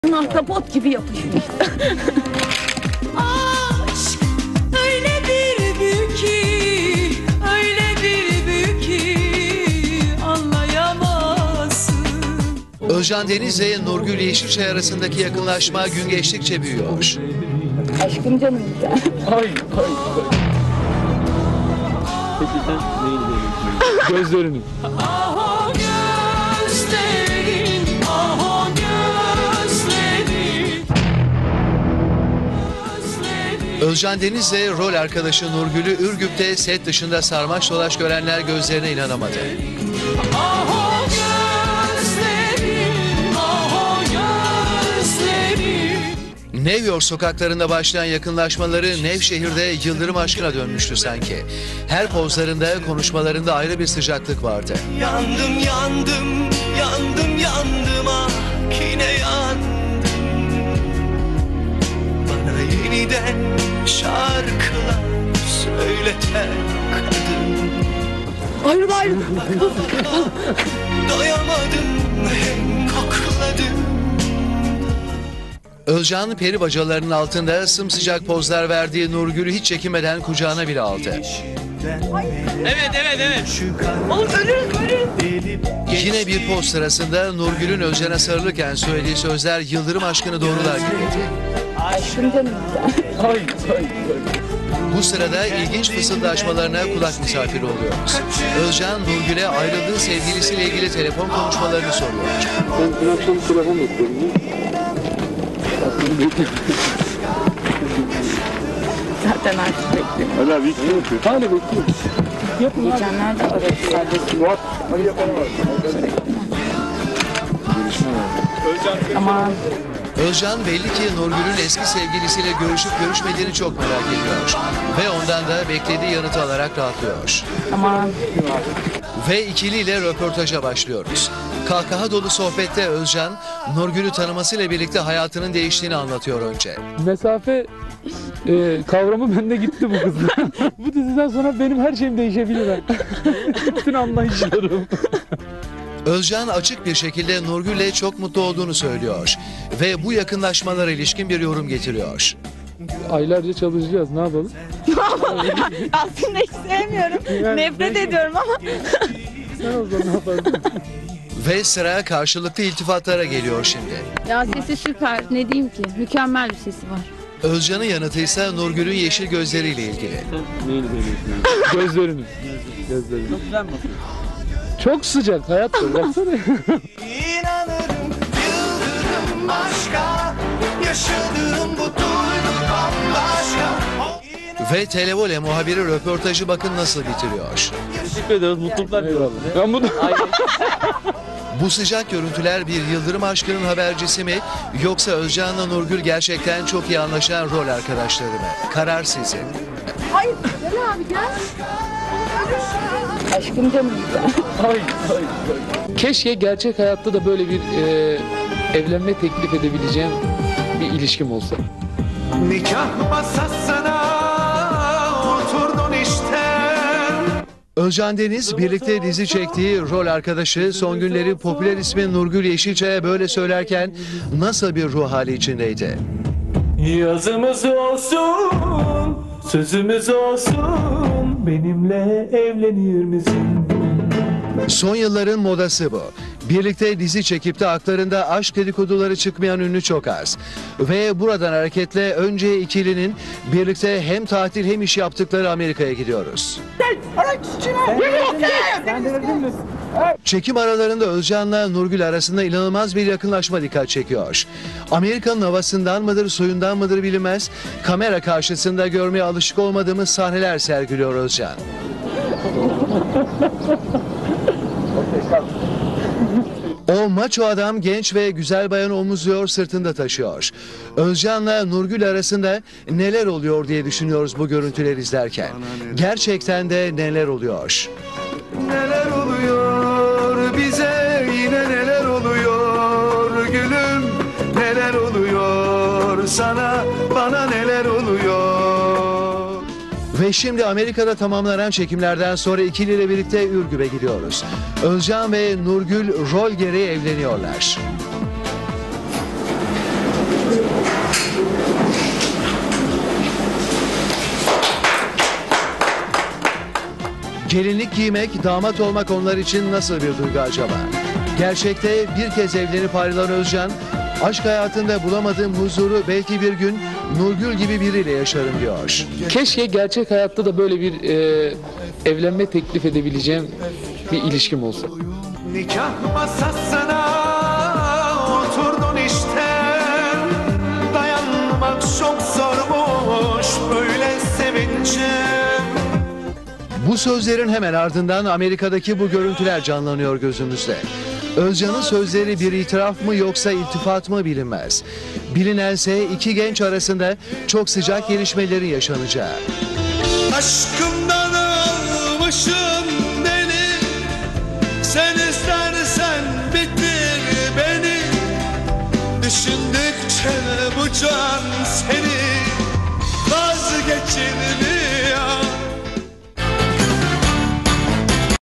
Ahtapot gibi yapışmış. Aşk öyle bir büyük ki, öyle bir büyük ki anlayamazsın. Özcan Deniz ile Nurgül Yeşilçay arasındaki yakınlaşma gün geçtikçe büyüyor. Aşkım canım güzel. Peki sen neyi beğeniyorsun? Gözlerini. Ah o gözlerin, ah o gözlerin. Özcan Deniz ile rol arkadaşı Nurgül'ü Ürgüp'te set dışında sarmaş dolaş görenler gözlerine inanamadı. Ah o gözlerin, ah o gözlerin. New York sokaklarında başlayan yakınlaşmaları Nevşehir'de yıldırım aşkına dönmüştü sanki. Her pozlarında, konuşmalarında ayrı bir sıcaklık vardı. Yandım yandım yandım yandım ah yine yandım. Bana yeniden şarkılar söyleten kadın. Ayrıl. Doyamadım hem kokladım. Özcan peri bacalarının altında sımsıcak pozlar verdiği Nurgül'ü hiç çekinmeden kucağına bile aldı. Evet. Oğlum ölürüz. Yine bir poz sırasında Nurgül'ün Özcan'a sarılırken söylediği sözler yıldırım aşkını doğrular gibiydi. Aşkım canım güzel. Bu sırada ilginç fısıldaşmalarına kulak misafiri oluyoruz. Özcan Nurgül'e ayrıldığı sevgilisiyle ilgili telefon konuşmalarını soruyor. Ben dün akşam telefon bekliyorum. Zaten artık bekliyorum. Hala bekliyorum. Hala bekliyorum. Geçenlerde aradı sadece. Aman. Özcan belli ki Nurgül'ün eski sevgilisiyle görüşüp görüşmediğini çok merak ediyor. Ve ondan da beklediği yanıtı alarak rahatlıyor. Aman. Ve ikiliyle röportaja başlıyoruz. Kahkaha dolu sohbette Özcan, Nurgül'ü tanımasıyla birlikte hayatının değiştiğini anlatıyor önce. Mesafe kavramı bende gitti bu kızla. Bu diziden sonra benim her şeyim değişebilir. Bütün anlayışlarım. Özcan açık bir şekilde Nurgül'le çok mutlu olduğunu söylüyor. Ve bu yakınlaşmalara ilişkin bir yorum getiriyor. Aylarca çalışacağız, ne yapalım? Aslında hiç sevmiyorum. Yani Nefret ediyorum ama. Sen o zaman ne yaparsın? Ve sıra karşılıklı iltifatlara geliyor şimdi. Ya sesi süper. Ne diyeyim ki? Mükemmel bir sesi var. Özcan'ın yanıtı ise Nurgül'ün yeşil gözleriyle ilgili. Sen neyi beğeniyorsun? Gözlerini. Çok güzel mi bakıyorsun? Çok sıcak hayat da, baksana. İnanırım yıldırım başka, yaşadığım bu duygu bambaşka. Ve Televole muhabiri röportajı bakın nasıl bitiriyor. Teşekkür ederiz. Mutluluklar diliyorum. Ben bunu... Bu sıcak görüntüler bir yıldırım aşkının habercisi mi yoksa Özcan'la Nurgül gerçekten çok iyi anlaşan rol arkadaşları mı? Karar sizin. Aşkım canım güzel. Keşke gerçek hayatta da böyle bir evlenme teklif edebileceğim bir ilişkim olsa. Nikah masasına oturdun işte. Özcan Deniz birlikte dizi çektiği rol arkadaşı son günleri popüler ismi Nurgül Yeşilçay'a böyle söylerken nasıl bir ruh hali içindeydi? Yazımız olsun, sözümüz olsun, benimle evlenir misin? Son yılların modası bu. Birlikte dizi çekip de aklarında aşk dedikoduları çıkmayan ünlü çok az. Ve buradan hareketle önce ikilinin birlikte hem tatil hem iş yaptıkları Amerika'ya gidiyoruz. Çekim aralarında Özcan'la Nurgül arasında inanılmaz bir yakınlaşma dikkat çekiyor. Amerika'nın havasından mıdır, suyundan mıdır bilinmez, kamera karşısında görmeye alışık olmadığımız sahneler sergiliyor Özcan. O maço adam genç ve güzel bayanı omuzluyor, sırtında taşıyor. Özcan'la Nurgül arasında neler oluyor diye düşünüyoruz bu görüntüleri izlerken. Gerçekten de neler oluyor? Neler oluyor bize, yine neler oluyor gülüm, neler oluyor sana, bana neler oluyor. Ve şimdi Amerika'da tamamlanan çekimlerden sonra ikiliyle birlikte Ürgüp'e gidiyoruz. Özcan ve Nurgül rol gereği evleniyorlar. Gelinlik giymek, damat olmak onlar için nasıl bir duygu acaba? Gerçekte bir kez evlenip ayrılan Özcan, aşk hayatında bulamadığım huzuru belki bir gün Nurgül gibi biriyle yaşarım diyor. Keşke gerçek hayatta da böyle bir evlenme teklif edebileceğim bir ilişkim olsa. Nikah masasına oturdun işte. Dayanmak çok zormuş böyle sevince. Bu sözlerin hemen ardından Amerika'daki bu görüntüler canlanıyor gözümüzde. Özcan'ın sözleri bir itiraf mı yoksa iltifat mı bilinmez. Bilinense iki genç arasında çok sıcak gelişmelerin yaşanacağı. Aşkımdan almışım beni. Sen istersen bitir beni. Düşündükçe bu can seni vazgeçin